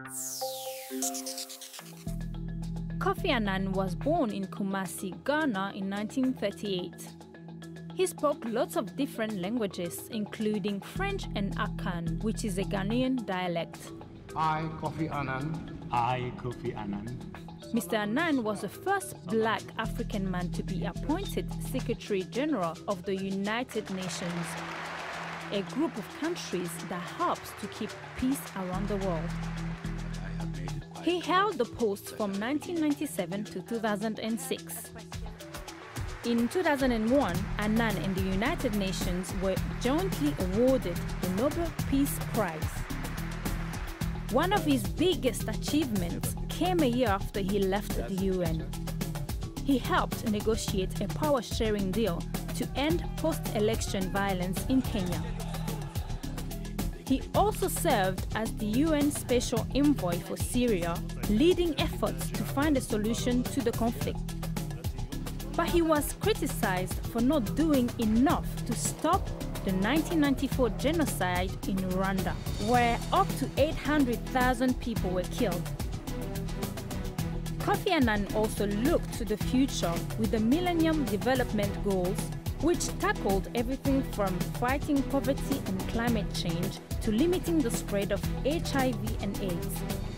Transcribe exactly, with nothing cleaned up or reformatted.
Kofi Annan was born in Kumasi, Ghana in nineteen thirty-eight. He spoke lots of different languages, including French and Akan, which is a Ghanaian dialect. I, Kofi Annan. I, Kofi Annan. Mister Annan was the first black African man to be appointed Secretary General of the United Nations, a group of countries that helps to keep peace around the world. He held the post from nineteen ninety-seven to two thousand six. In two thousand one, Annan and the United Nations were jointly awarded the Nobel Peace Prize. One of his biggest achievements came a year after he left the U N. He helped negotiate a power-sharing deal to end post-election violence in Kenya. He also served as the U N Special Envoy for Syria, leading efforts to find a solution to the conflict. But he was criticized for not doing enough to stop the nineteen ninety-four genocide in Rwanda, where up to eight hundred thousand people were killed. Kofi Annan also looked to the future with the Millennium Development Goals, which tackled everything from fighting poverty and climate change to limiting the spread of H I V and AIDS.